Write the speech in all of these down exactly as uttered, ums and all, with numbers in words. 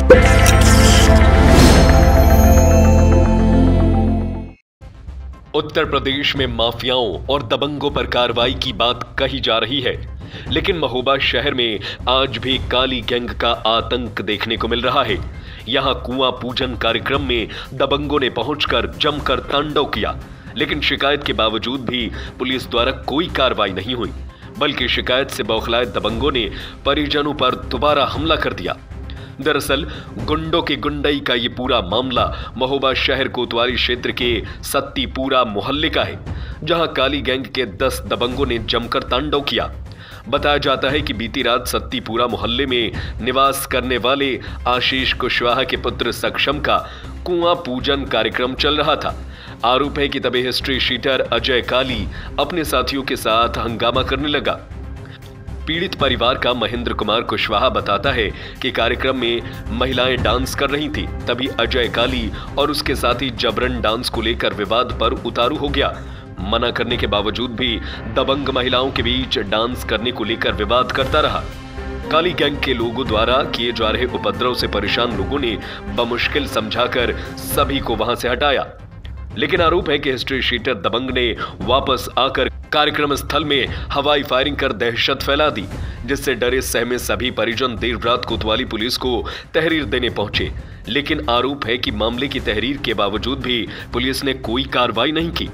उत्तर प्रदेश में माफियाओं और दबंगों पर कार्रवाई की बात कही जा रही है, लेकिन महोबा शहर में आज भी काली गैंग का आतंक देखने को मिल रहा है। यहां कुआं पूजन कार्यक्रम में दबंगों ने पहुंचकर जमकर तांडव किया, लेकिन शिकायत के बावजूद भी पुलिस द्वारा कोई कार्रवाई नहीं हुई, बल्कि शिकायत से बौखलाए दबंगों ने परिजनों पर दोबारा हमला कर दिया। दरअसल गुंडों की गुंडई का ये पूरा मामला महोबा शहर कोतवाली क्षेत्र के सत्तीपुरा मोहल्ले का है, जहां काली गैंग के दस दबंगों ने जमकर तांडव किया। बताया जाता है कि बीती रात सत्तीपुरा मोहल्ले में निवास करने वाले आशीष कुशवाहा के पुत्र सक्षम का कुआं पूजन कार्यक्रम चल रहा था। आरोप है कि तभी हिस्ट्री शीटर अजय काली अपने साथियों के साथ हंगामा करने लगा। पीड़ित परिवार का महेंद्र कुमार कुशवाहा बताता है कि कार्यक्रम में महिलाएं डांस कर रही थी, तभी अजय काली और उसके साथी जबरन डांस को लेकर विवाद पर उतारू हो गया। मना करने के बावजूद भी दबंग महिलाओं के बीच डांस करने को लेकर विवाद करता रहा। काली गैंग के लोगों द्वारा किए जा रहे उपद्रव से परेशान लोगों ने बमुश्किल समझाकर सभी को वहां से हटाया, लेकिन आरोप है कि हिस्ट्री शीटर दबंग ने वापस आकर कार्यक्रम स्थल में हवाई फायरिंग कर दहशत फैला दी, जिससे डरे सहमे सभी परिजन देर रात कोतवाली पुलिस को तहरीर देने पहुंचे। लेकिन आरोप है कि मामले की तहरीर के बावजूद भी पुलिस ने कोई कार्रवाई नहीं की,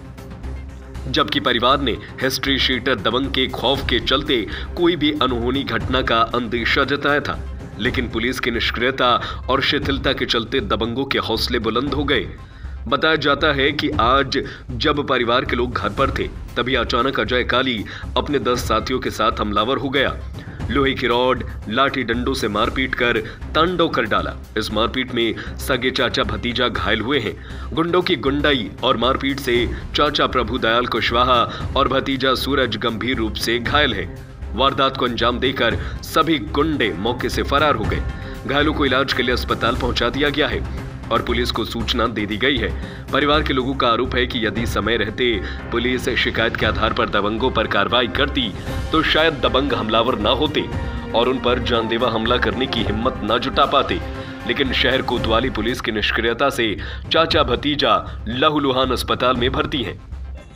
जबकि परिवार ने हिस्ट्री शीटर दबंग के खौफ के चलते कोई भी अनहोनी घटना का अंदेशा जताया था। लेकिन पुलिस की निष्क्रियता और शिथिलता के चलते दबंगों के हौसले बुलंद हो गए। बताया जाता है कि आज जब परिवार के लोग घर पर थे, तभी अचानक अजय काली अपने दस साथियों के साथ हमलावर हो गया। लोहे की रॉड, लाठी डंडों से मारपीट कर तांडव कर डाला। इस मारपीट में सगे चाचा भतीजा घायल हुए हैं। गुंडों की गुंडाई और मारपीट से चाचा प्रभुदयाल कुशवाहा और भतीजा सूरज गंभीर रूप से घायल है। वारदात को अंजाम देकर सभी गुंडे मौके से फरार हो गए। घायलों को इलाज के लिए अस्पताल पहुंचा दिया गया है और पुलिस को सूचना दे दी गई है। परिवार के लोगों का आरोप है कि यदि समय रहते पुलिस शिकायत के आधार पर दबंगों पर कार्रवाई करती तो शायद दबंग हमलावर ना होते और उन पर जानलेवा हमला करने की हिम्मत ना जुटा पाते। लेकिन शहर कोतवाली पुलिस की निष्क्रियता से चाचा भतीजा लहूलुहान अस्पताल में भर्ती हैं।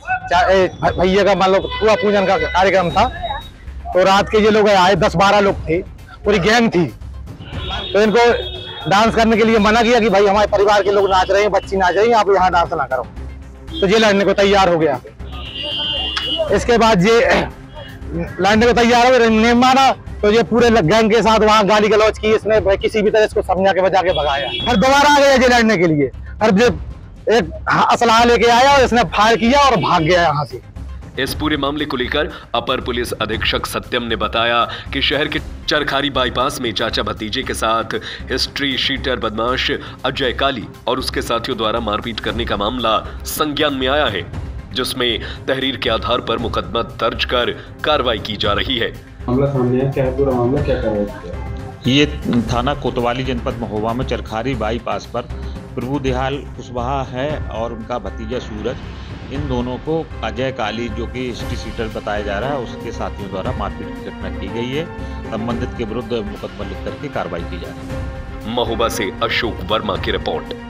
भैया का मान लो कुआं पूजन का कार्यक्रम था, तो रात के ये लोग आए, दस बारह लोग थे, पूरी गैंग थी। तो इनको डांस करने के लिए मना किया कि भाई हमारे परिवार के लोग नाच रहे हैं, बच्ची नाच रही है, आप यहाँ डांस ना करो। तो ये लड़ने को तैयार हो गया। इसके बाद ये लड़ने को तैयार हो गया, नहीं माना तो ये पूरे गैंग के साथ वहाँ गाली गलौज की। इसने किसी भी तरह इसको समझा के बजा के भगाया। फिर दोबारा आ गया ये लड़ने के लिए, फिर एक असलाह लेके आया और इसने फायर किया और भाग गया यहाँ से। इस पूरे मामले को लेकर अपर पुलिस अधीक्षक सत्यम ने बताया कि शहर के चरखारी बाईपास में चाचा भतीजे के साथ हिस्ट्री शीटर बदमाश अजय काली और उसके साथियों द्वारा मारपीट करने का मामला संज्ञान में आया है, जिसमें तहरीर के आधार पर मुकदमा दर्ज कर कार्रवाई की जा रही है। मामला सामने है, क्या है पूरा मामला, क्या कार्रवाई? ये थाना कोतवाली जनपद महोबा में चरखारी बाईपास पर प्रभुदयाल कुशवाहा है और उनका भतीजा सूरज, इन दोनों को अजय काली जो कि हिस्ट्री शीटर बताया जा रहा है उसके साथियों द्वारा मारपीट की घटना की गई है। संबंधित के विरुद्ध मुकदमा लिख करके कार्रवाई की जा रही है। महोबा से अशोक वर्मा की रिपोर्ट।